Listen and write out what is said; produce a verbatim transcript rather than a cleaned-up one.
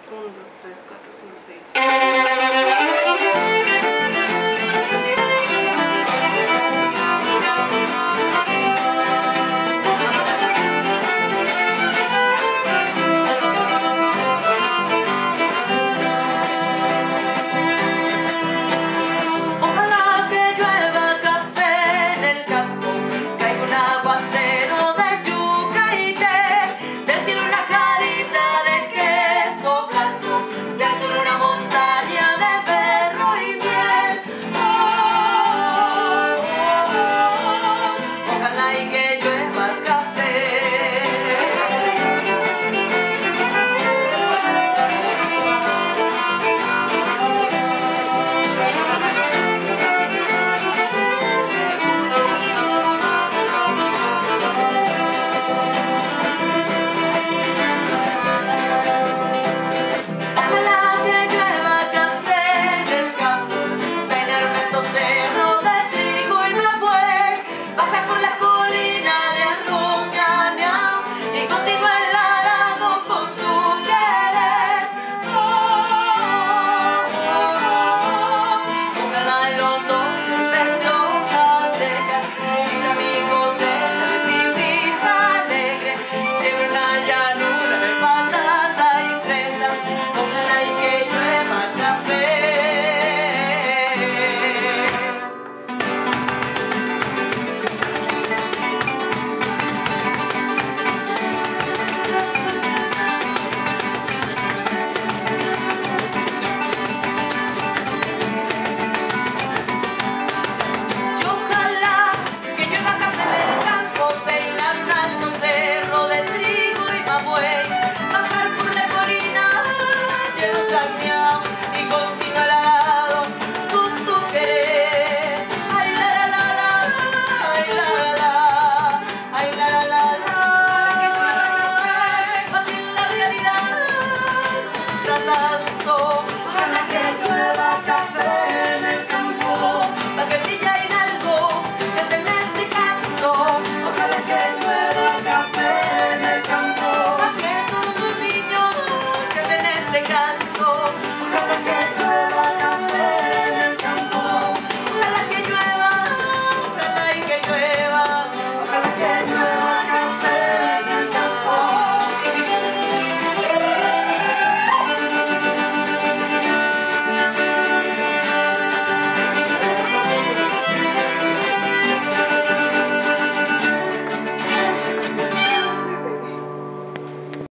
uno, dos, tres, cuatro, cinco, seis. Ojalá que llueva café en el campo, caiga un aguacero de yuca y té, del cielo una jarita de queso blanco, del sur una montaña de berro y miel. Oh, oh, oh, ojalá y que llueva café. Ojalá que llueva café en el campo, tener un cerro de trigo y me buey, bajar por la colina de arroz ñañao y continuar el arado con tu querer. Oh, oh, oh, ojalá en los dos de hojas secas, lista mi cosecha de pipis alegre, siempre una llanura de patata y fresa. Ojalá y que llueva café. Y ojalá que llueva café en el campo, peinar un alto cerro de trigo y mabuey, bajar por la colina de los ñañao y continuar el arado con tu querer. Ay la la la la, ay la la la, ay la la la la. Aquí en la realidad no se trata